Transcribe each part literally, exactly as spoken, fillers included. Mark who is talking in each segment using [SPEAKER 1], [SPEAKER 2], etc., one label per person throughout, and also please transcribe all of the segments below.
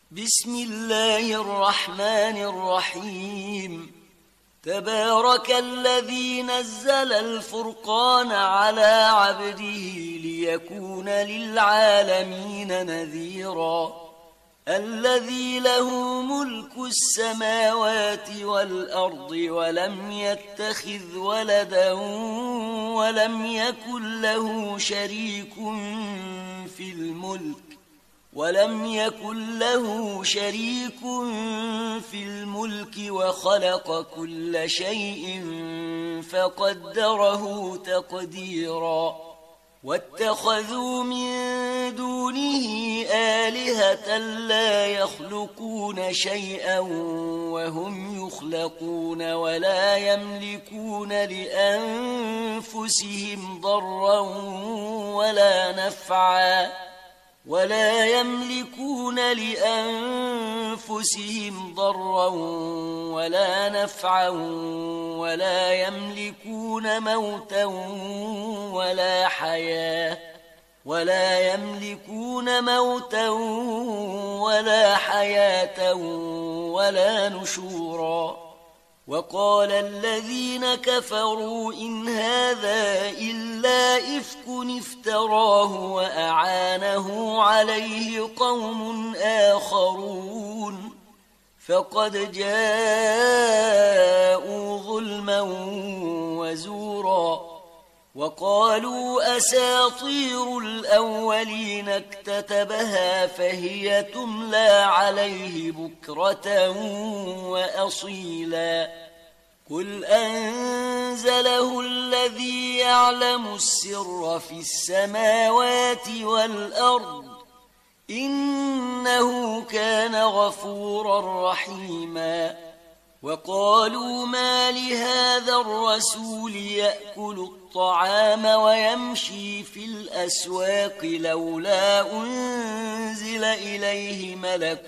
[SPEAKER 1] بسم الله الرحمن الرحيم. تبارك الذي نزل الفرقان على عبده ليكون للعالمين نذيرا. الذي له ملك السماوات والأرض ولم يتخذ ولدا ولم يكن له شريك في الملك ولم يكن له شريك في الملك وخلق كل شيء فقدره تقديرا. واتخذوا من دونه آلهة لا يخلقون شيئا وهم يخلقون ولا يملكون لأنفسهم ضرا ولا نفعا ولا يملكون لأنفسهم ضرا ولا نفعا ولا يملكون موتا ولا حياة ولا يملكون موتا ولا حياة ولا نشورا. وقال الذين كفروا إن هذا إلا إفك افتراه وأعانه عليه قوم آخرون فقد جاءوا ظلما وزورا. وقالوا أساطير الأولين اكتتبها فهي تملى عليه بكرة وأصيلا. قل أنزله الذي يعلم السر في السماوات والأرض إنه كان غفورا رحيما. وقالوا ما لهذا الرسول يأكل الطعام ويمشي في الأسواق لولا أنزل إليه ملك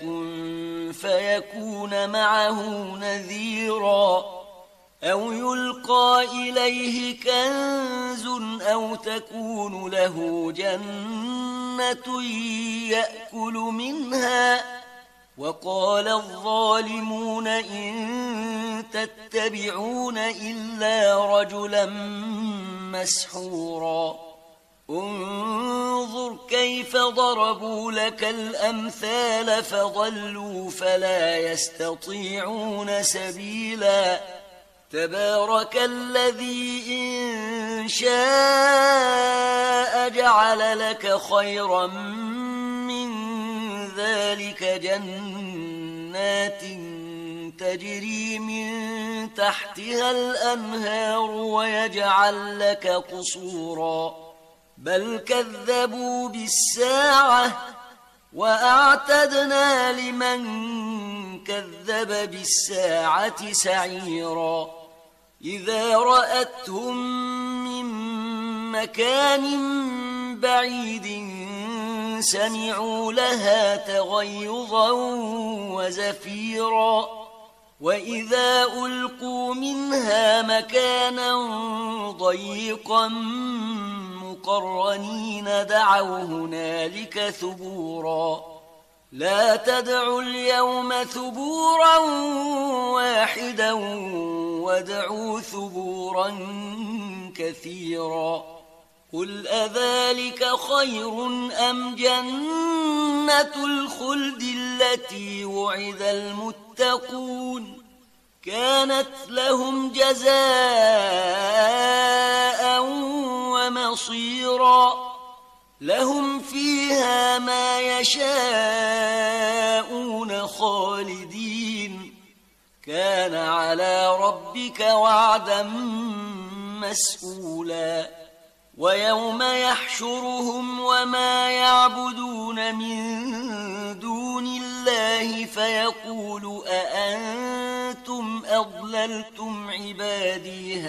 [SPEAKER 1] فيكون معه نذيرا أو يلقى إليه كنز أو تكون له جنة يأكل منها. وقال الظالمون إن تتبعون إلا رجلا مسحورا. انظر كيف ضربوا لك الأمثال فضلوا فلا يستطيعون سبيلا. تبارك الذي إن شاء جعل لك خيرا من ذلك جنات تجري من تحتها الأنهار ويجعل لك قصورا. بل كذبوا بالساعة وأعتدنا لمن كذب بالساعة سعيرا. إذا رأتهم من مكان بعيد سمعوا لها تغيظا وزفيرا. وإذا ألقوا منها مكانا ضيقا مقرنين دعوا هنالك ثبورا. لا تدعوا اليوم ثبورا واحدا وادعوا ثبورا كثيرا. قل أذلك خير أم جنة الخلد التي وعد المتقون كانت لهم جزاء ومصيرا. لهم فيها ما يشاءون خالدين كان على ربك وعدا مسئولا. ويوم يحشرهم وما يعبدون من دون الله فيقول أأنتم أضللتم عبادي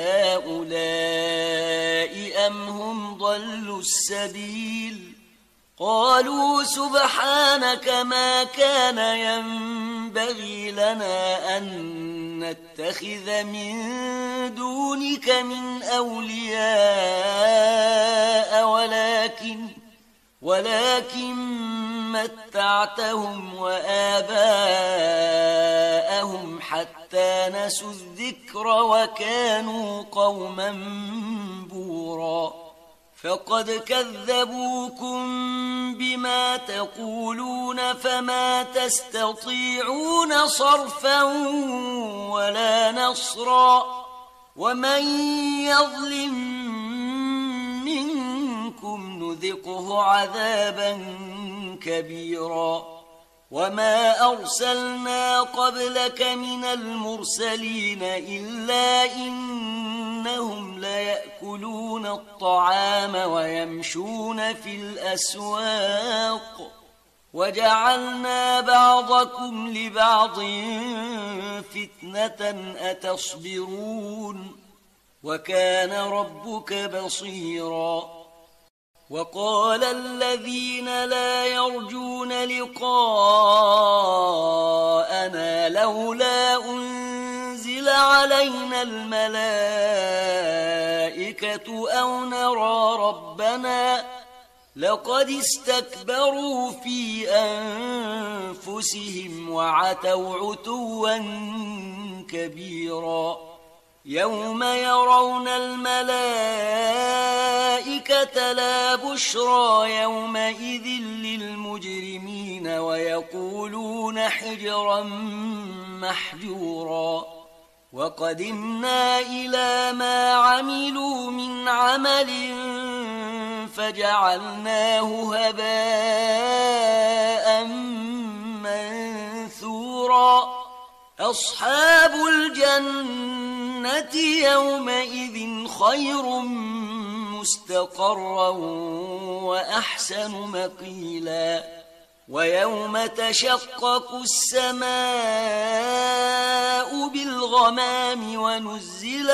[SPEAKER 1] هؤلاء أم هم ضلوا السبيل. قالوا سبحانك ما كان ينبغي لنا أن نتخذ من دونك من أولياء ولكن ولكن متعتهم وآباءهم حتى نسوا الذكر وكانوا قوما بورا فقد كذبوكم بما تقولون فما تستطيعون صرفا ولا نصرا ومن يظلم منكم نذقه عذابا كبيرا وما أرسلنا قبلك من المرسلين إلا إنهم ليأكلون الطعام ويمشون في الأسواق وجعلنا بعضكم لبعض فتنة أتصبرون وكان ربك بصيرا وقال الذين لا يرجون لقاءنا لولا أنزل علينا الملائكة أو نرى ربنا لقد استكبروا في أنفسهم وعتوا عتوا كبيرا يوم يرون الملائكة لا بشرى يومئذ للمجرمين ويقولون حجرا محجورا وقدمنا إلى ما عملوا من عمل فجعلناه هباء منثورا أصحاب الجنة يومئذ خير مستقرا وأحسن مقيلا ويوم تشقق السماء بالغمام ونزل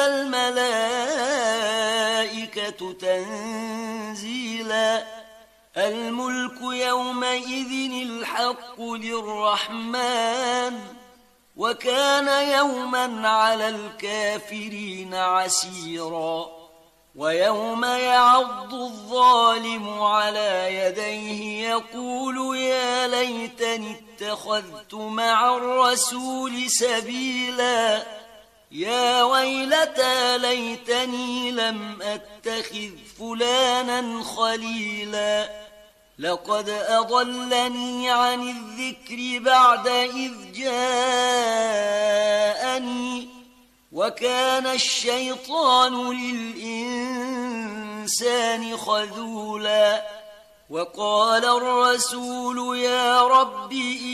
[SPEAKER 1] الملائكة تنزيلا الملك يومئذ الحق للرحمن وكان يوما على الكافرين عسيرا ويوم يعض الظالم على يديه يقول يا ليتني اتخذت مع الرسول سبيلا يا ويلتى ليتني لم أتخذ فلانا خليلا لقد أضلني عن الذكر بعد إذ جاءني وكان الشيطان للإنسان خذولا وقال الرسول يا رب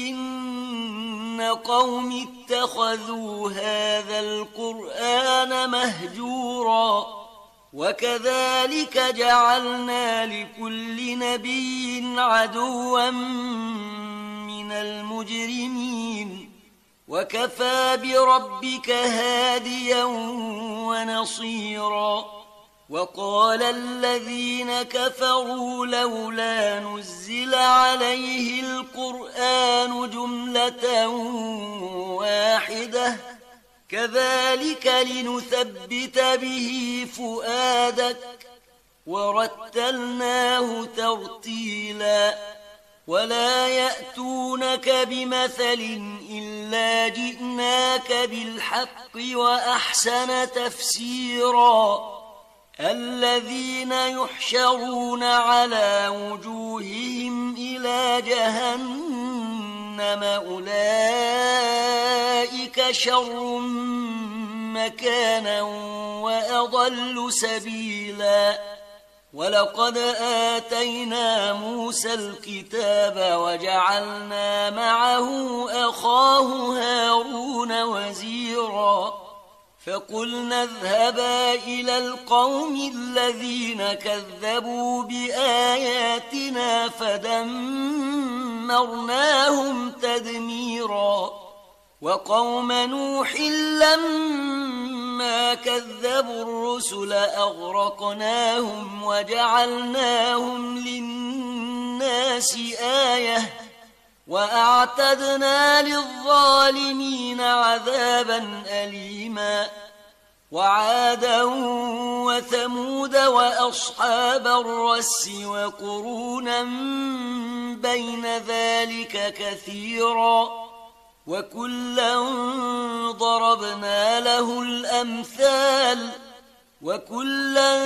[SPEAKER 1] إن قوم اتخذوا هذا القرآن مهجورا وكذلك جعلنا لكل نبي عدوا من المجرمين وكفى بربك هاديا ونصيرا وقال الذين كفروا لولا نزل عليه القرآن جملة واحدة كذلك لنثبت به فؤادك ورتلناه ترتيلا ولا يأتونك بمثل إلا جئناك بالحق وأحسن تفسيرا الذين يحشرون على وجوههم إلى جهنم أولئك شر مكانا وأضل سبيلا ولقد آتينا موسى الكتاب وجعلنا معه أخاه هارون وزيرا فقلنا اذهبا إلى القوم الذين كذبوا بآياتنا فدمرناهم تدميرا وقوم نوح لما كذبوا الرسل أغرقناهم وجعلناهم للناس آية وأعتدنا للظالمين عذابا أليما وعادا وثمود وأصحاب الرس وقرونا بين ذلك كثيرا وكلا ضربنا له الأمثال وكلا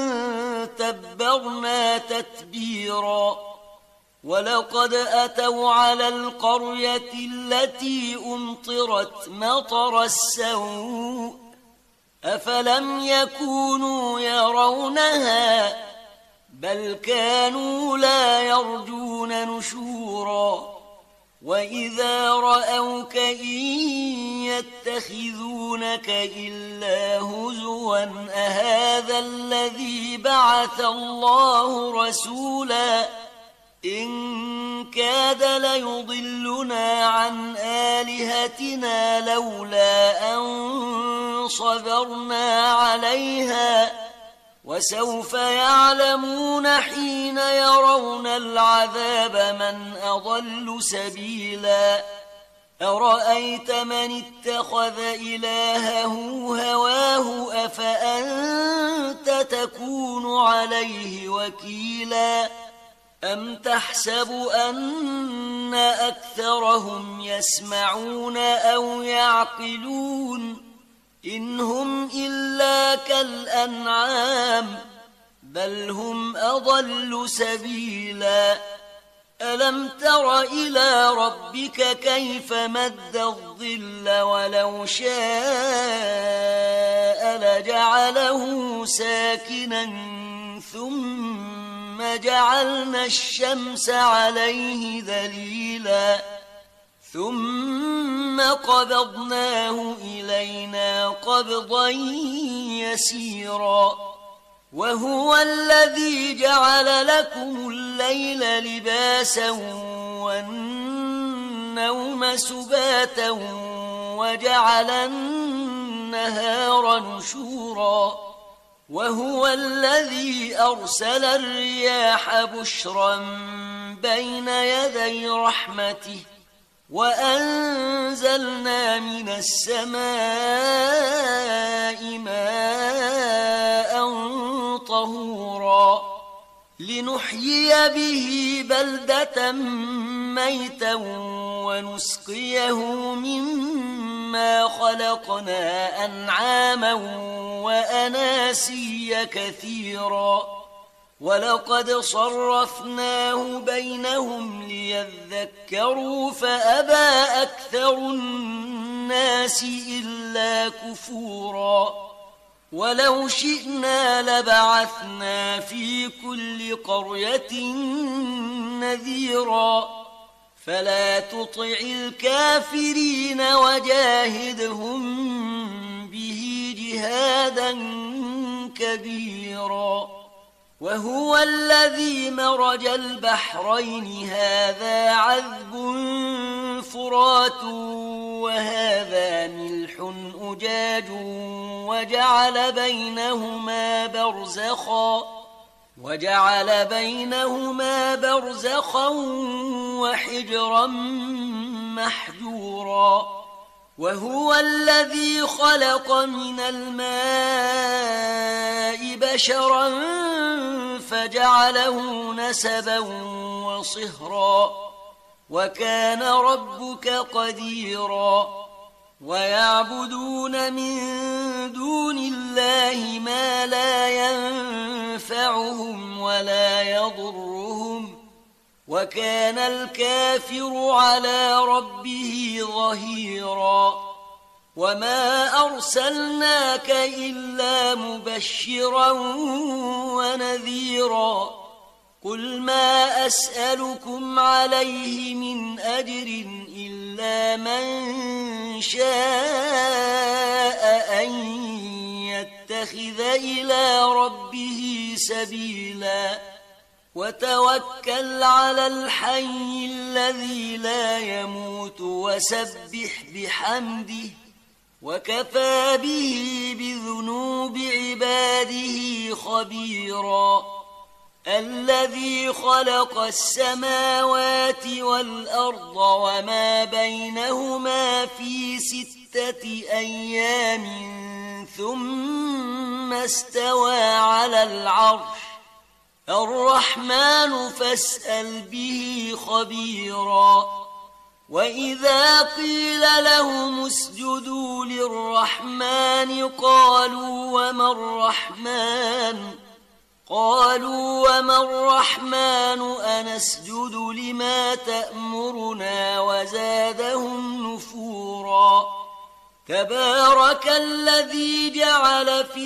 [SPEAKER 1] تبرنا تتبيرا ولقد أتوا على القرية التي أمطرت مطر السوء أفلم يكونوا يرونها بل كانوا لا يرجون نشورا وإذا رأوك إن يتخذونك إلا هزوا أهذا الذي بعث الله رسولا إن كاد ليضلنا عن آلهتنا لولا أن صبرنا عليها وسوف يعلمون حين يرون العذاب من أضل سبيلا أرأيت من اتخذ إلهه هواه أفأنت تكون عليه وكيلا أم تحسب أن أكثرهم يسمعون أو يعقلون إن هم إلا كالأنعام بل هم أضل سبيلا ألم تر إلى ربك كيف مد الظل ولو شاء لجعله ساكنا ثم جعلنا الشمس عليه دليلا ثم قبضناه إلينا قبضا يسيرا وهو الذي جعل لكم الليل لباسا والنوم سباتا وجعل النهار نشورا وهو الذي أرسل الرياح بشرا بين يدي رحمته وأنزلنا من السماء ماء طهورا لنحيي به بلدة ميتا ونسقيه مما خلقنا أنعاما وأناسيا كثيرا ولقد صرفناه بينهم ليذكروا فأبى أكثر الناس إلا كفورا ولو شئنا لبعثنا في كل قرية نذيرا فلا تطع الكافرين وجاهدهم به جهادا كبيرا وهو الذي مرج البحرين هذا عذب فرات وهذا ملح أجاج وجعل بينهما برزخا وجعل بينهما برزخا وحجرا محجورا وهو الذي خلق من الماء بشرا فجعله نسبا وصهرا وكان ربك قديرا ويعبدون من دون الله ما لا ينفعهم ولا يضرهم وكان الكافر على ربه ظهيرا وما أرسلناك إلا مبشرا ونذيرا قل ما أسألكم عليه من أجر إلا من شاء أن يتخذ إلى ربه سبيلا وتوكل على الحي الذي لا يموت وسبح بحمده وكفى به بذنوب عباده خبيرا الذي خلق السماوات والأرض وما بينهما في ستة أيام ثم استوى على العرش الرحمن فاسأل به خبيرا وإذا قيل لهم اسجدوا للرحمن قالوا وما الرحمن قالوا وما الرحمن أنسجد لما تأمرنا وزادهم نفورا تبارك الذي جعل في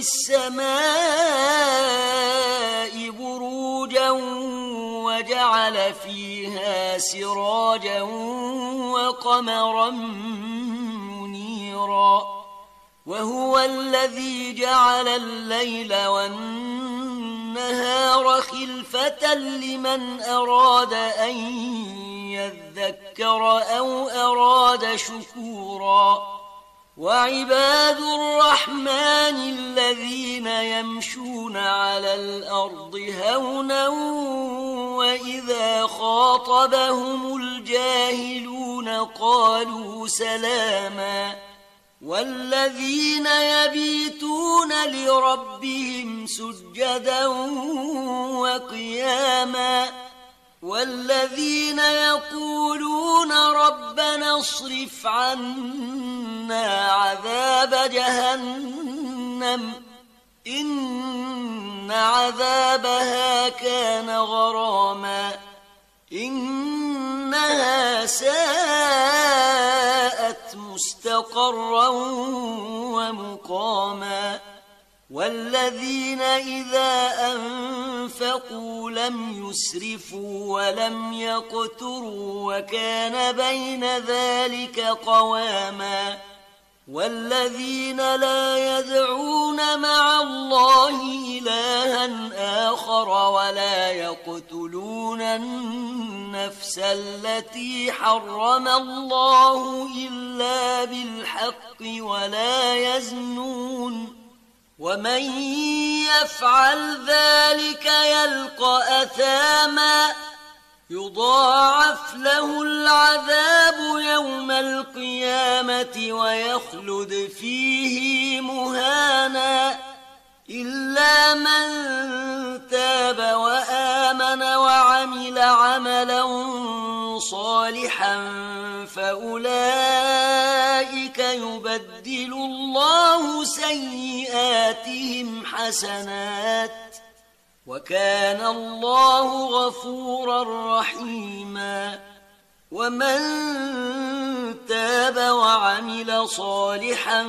[SPEAKER 1] السماء بروجا وجعل فيها سراجا وقمرا منيرا وهو الذي جعل الليل والنهار خلفة لمن أراد أن يذكر أو أراد شكورا وعباد الرحمن الذين يمشون على الأرض هونا وإذا خاطبهم الجاهلون قالوا سلاما والذين يبيتون لربهم سجدا وقياما والذين يقولون ربنا اصرف عنا عذاب جهنم إن عذابها كان غراما إنها ساءت مستقرا ومقاما والذين إذا أنفقوا لم يسرفوا ولم يقتروا وكان بين ذلك قواما والذين لا يدعون مع الله إلها آخر ولا يقتلون النفس التي حرم الله إلا بالحق ولا يزنون ومن يفعل ذلك يلقى أثاما يضاعف له العذاب يوم القيامة ويخلد فيه مهانا إلا من تاب وآمن وعمل عملا صالحا فأولئك يبدل الله سيئاتهم حسنات وكان الله غفورا رحيما ومن تاب وعمل صالحا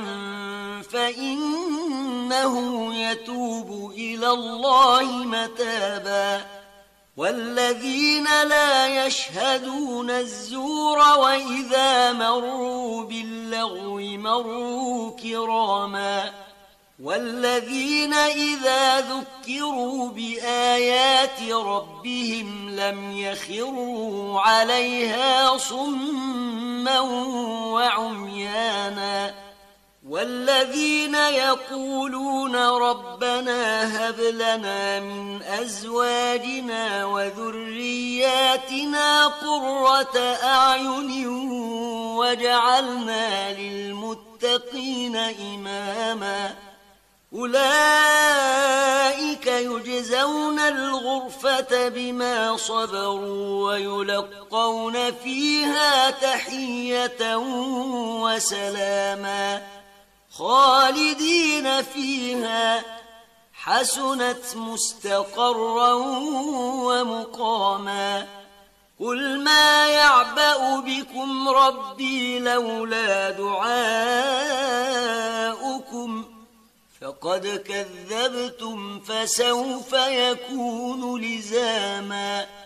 [SPEAKER 1] فإنه يتوب إلى الله متابا والذين لا يشهدون الزور وإذا مروا باللغو مروا كراما والذين إذا ذكروا بآيات ربهم لم يخروا عليها صما وعميانا والذين يقولون ربنا هب لنا من أزواجنا وذرياتنا قرة أعين واجعلنا للمتقين إماما أولئك يجزون الغرفة بما صبروا ويلقون فيها تحية وسلاما خالدين فيها حسنت مستقرا ومقاما قل ما يعبأ بكم ربي لولا دعاؤكم فقد كذبتم فسوف يكون لزاما